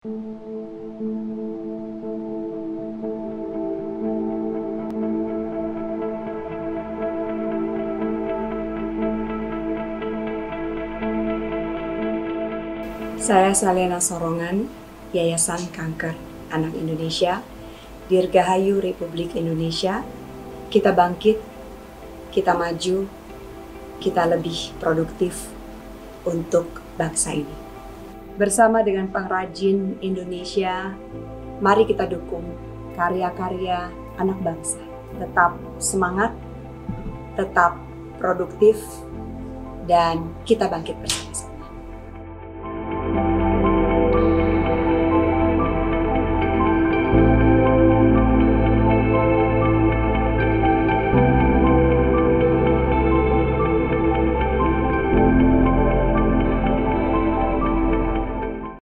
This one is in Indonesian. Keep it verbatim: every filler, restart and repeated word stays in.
Saya Salena Sorongan, Yayasan Kanker Anak Indonesia, Dirgahayu Republik Indonesia. Kita bangkit, kita maju, kita lebih produktif untuk bangsa ini. Bersama dengan pengrajin Indonesia, mari kita dukung karya-karya anak bangsa. Tetap semangat, tetap produktif, dan kita bangkit bersama.